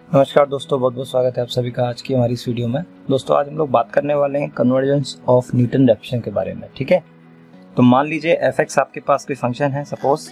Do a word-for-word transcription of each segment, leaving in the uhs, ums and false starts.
नमस्कार दोस्तों, बहुत बहुत स्वागत है आप सभी का आज की हमारी इस वीडियो में। दोस्तों आज हम लोग बात करने वाले हैं कन्वर्जेंस ऑफ न्यूटन रेफ्लेक्शन के बारे में। ठीक है, तो मान लीजिए एफ एक्स आपके पास कोई फंक्शन है, सपोज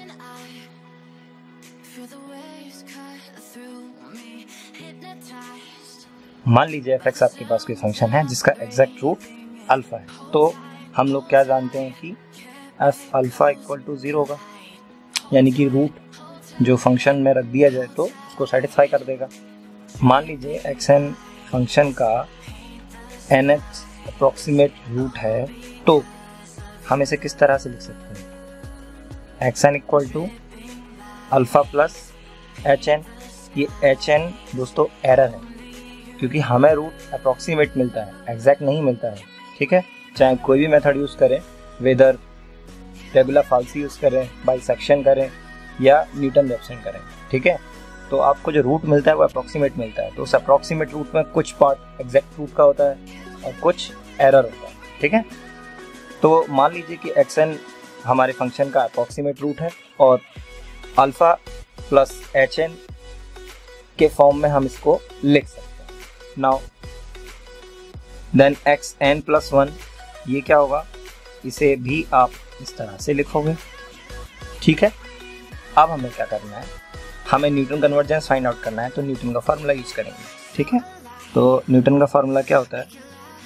मान लीजिए एफ एक्स आपके पास कोई फंक्शन है जिसका एग्जैक्ट रूट अल्फा है। तो हम लोग क्या जानते हैं कि F alpha equal to zero होगा, यानी कि रूट जो फंक्शन में रख दिया जाए तो उसको सेटिस्फाई कर देगा। मान लीजिए एक्स एन फंक्शन का एन एच अप्रोक्सीमेट रूट है, तो हम इसे किस तरह से लिख सकते हैं? X N equal to alpha plus H N. ये एच एन दोस्तों एरर है, क्योंकि हमें रूट अप्रोक्सीमेट मिलता है, एग्जैक्ट नहीं मिलता है। ठीक है, चाहे कोई भी मेथड यूज़ करें, वेदर टेबुला फाल्सी यूज़ करें, बाइसेक्शन करें या न्यूटन रेफ्लेक्शन करें। ठीक है, तो आपको जो रूट मिलता है वो अप्रोक्सीमेट मिलता है। तो उस अप्रोक्सीमेट रूट में कुछ पार्ट एग्जैक्ट रूट का होता है और कुछ एरर होता है। ठीक है, तो मान लीजिए कि एक्स एन हमारे फंक्शन का अप्रोक्सीमेट रूट है और अल्फा प्लस एच एन के फॉर्म में हम इसको लिख सकते हैं। Now then X N plus one, ये क्या होगा? इसे भी आप इस तरह से लिखोगे। ठीक है, अब हमें क्या करना है? हमें न्यूटन कन्वर्जेंस फाइंड आउट करना है, तो न्यूटन का फार्मूला यूज करेंगे। ठीक है, तो न्यूटन का फार्मूला क्या होता है?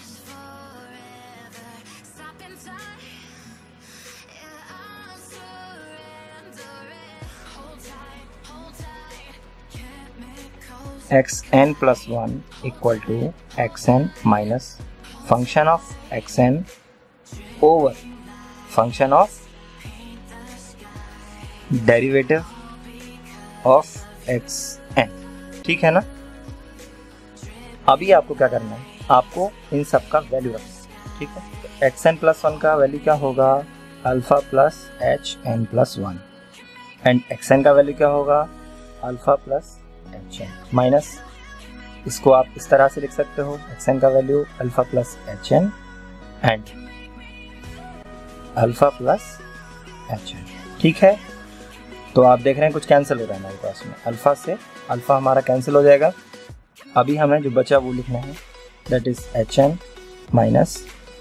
X N plus one equal to X N minus function of X N over function of derivative of X N. ठीक है ना? अभी आपको क्या करना है? आपको इन सब का वैल्यू रखना है। ठीक है, तो एक्स एन प्लस वन का वैल्यू क्या होगा? Alpha plus H N plus one. And X N का वैल्यू क्या होगा? Alpha plus H N minus, इसको आप इस तरह से लिख सकते हो, एक्स एन का value alpha plus H N and alpha plus H N. ठीक है, तो आप देख रहे हैं कुछ कैंसिल हो रहा है हमारे पास में, अल्फा से अल्फा हमारा कैंसिल हो जाएगा। अभी हमें जो बचा वो लिखना है, that is H N minus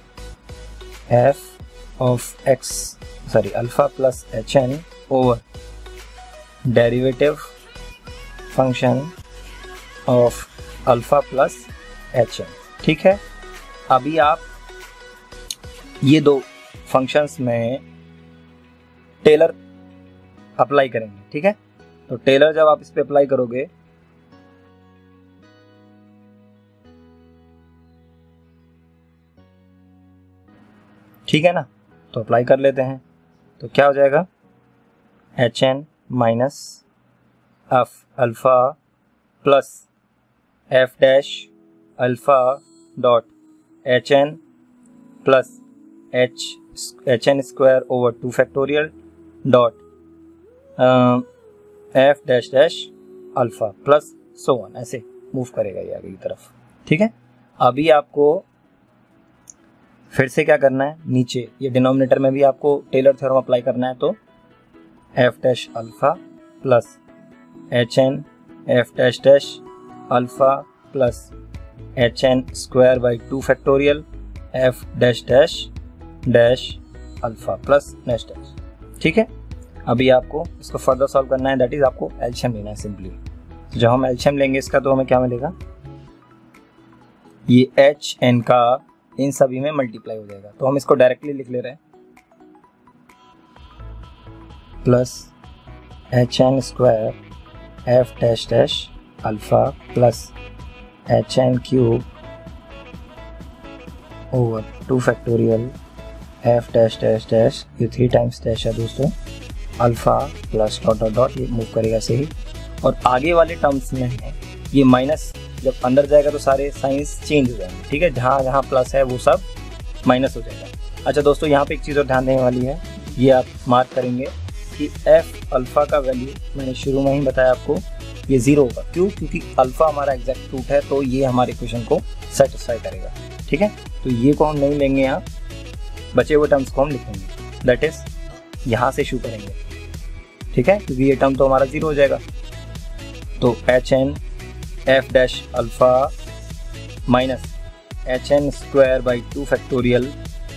F of X sorry alpha plus H N over derivative function of alpha plus H N. ठीक है, अभी आप ये दो फंक्शंस में टेलर अप्लाई करेंगे। ठीक है, तो टेलर जब आप इस पे अप्लाई करोगे ठीक है ना, तो अप्लाई कर लेते हैं। तो क्या हो जाएगा? H N minus F alpha plus F dash alpha dot H N plus H H N square over two factorial dot F dash dash alpha plus so on, ऐसे मूव करेगा ये आगे की तरफ। ठीक है, अभी आपको फिर से क्या करना है? नीचे ये डिनोमिनेटर में भी आपको टेलर थ्योरम अप्लाई करना है। तो F dash alpha plus H N F dash dash alpha plus H N square by two factorial F dash dash dash alpha plus dash dash. ठीक है, अभी आपको इसको फर्दर सॉल्व करना है, दैट इज आपको एलसीएम लेना है सिंपली। जब हम एलसीएम लेंगे इसका, तो हमें क्या मिलेगा? ये एच एन का इन सभी में मल्टीप्लाई हो जाएगा, तो हम इसको डायरेक्टली लिख ले रहे हैं, plus H N square F dash dash alpha plus H N cube over two factorial F dash dash dash, ये थ्री टाइम्स डैश है दोस्तों, alpha plus dot dot dot, ये मूव करेगा ऐसे ही। और आगे वाले टर्म्स में है ये माइनस, जब अंदर जाएगा तो सारे साइंस चेंज हो जाएंगे। ठीक है, जहाँ जहाँ प्लस है वो सब माइनस हो जाएगा। अच्छा दोस्तों, यहाँ पे एक चीज़ और ध्यान देने वाली है, ये आप मार्क करेंगे कि एफ अल्फा का वैल्यू मैंने शुरू में ही बताया आपको, ये ज़ीरो होगा। क्यों? क्योंकि अल्फा हमारा एग्जैक्ट रूट है, तो ये हमारे इक्वेशन को सेटिस्फाई करेगा। ठीक है, तो ये को हम नहीं लेंगे, यहाँ बचे हुए टर्म्स को हम लिखेंगे, दैट इज यहाँ से शुरू करेंगे। ठीक है, क्योंकि ये टर्म तो हमारा जीरो हो जाएगा। तो H N F dash alpha minus H N square by two factorial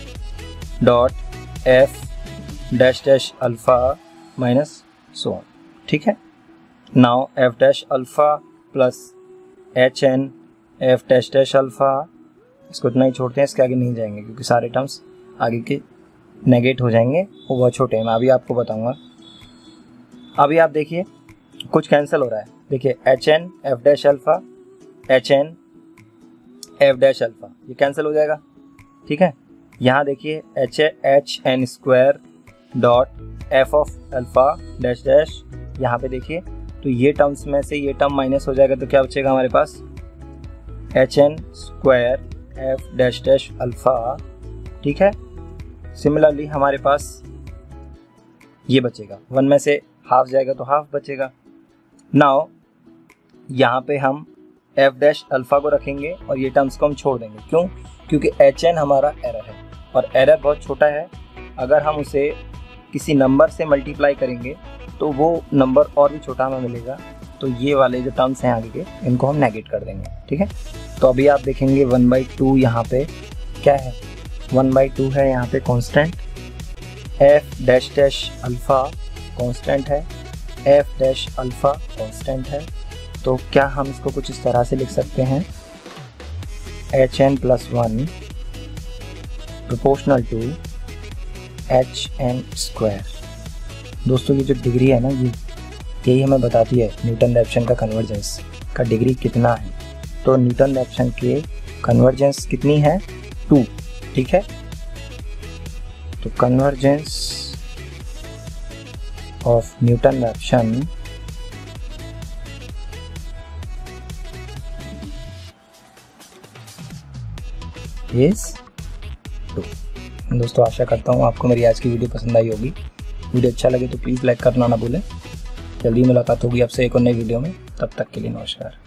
dot F dash dash alpha minus so on. ठीक है, now F dash alpha plus H N F dash dash alpha, इसको इतना ही छोड़ते हैं, इसके आगे नहीं जाएंगे क्योंकि सारे टर्म्स आगे के नेगेट हो जाएंगे, वो बहुत छोटे हैं, मैं अभी आपको बताऊंगा। अभी आप देखिए कुछ कैंसिल हो रहा है, देखिए H N F dash alpha H N F dash alpha ये कैंसिल हो जाएगा। ठीक है, यहाँ देखिए H H N square dot F of alpha dash dash, यहाँ पे देखिए तो ये टर्म्स में से ये टर्म माइनस हो जाएगा, तो क्या बचेगा हमारे पास H N square F dash dash alpha. ठीक है, सिमिलरली हमारे पास ये बचेगा, वन में से हाफ जाएगा तो हाफ बचेगा। नाउ यहाँ पे हम एफ डैश अल्फ़ा को रखेंगे और ये टर्म्स को हम छोड़ देंगे, क्यों? क्योंकि एच एन हमारा एरर है और एरर बहुत छोटा है, अगर हम उसे किसी नंबर से मल्टीप्लाई करेंगे तो वो नंबर और भी छोटा हमें मिलेगा, तो ये वाले जो टर्म्स हैं आगे के इनको हम नेगेट कर देंगे। ठीक है, तो अभी आप देखेंगे वन बाई टू यहाँ पे क्या है, वन बाई टू है यहाँ पे constant, F dash dash alpha constant है, एफ डैश अल्फ़ा कांस्टेंट है, तो क्या हम इसको कुछ इस तरह से लिख सकते हैं, H N plus one proportional to H N square. दोस्तों ये जो डिग्री है ना, ये यही हमें बताती है न्यूटन रैप्सन का कन्वर्जेंस का डिग्री कितना है। तो न्यूटन रैप्सन के कन्वर्जेंस कितनी है, टू। ठीक है, तो convergence of Newton Raphson is two. दोस्तों आशा करता हूँ आपको मेरी आज की वीडियो पसंद आई होगी। वीडियो अच्छा लगे तो प्लीज़ लाइक करना ना भूलें। जल्दी मुलाकात होगी आपसे एक और नई वीडियो में, तब तक के लिए नमस्कार।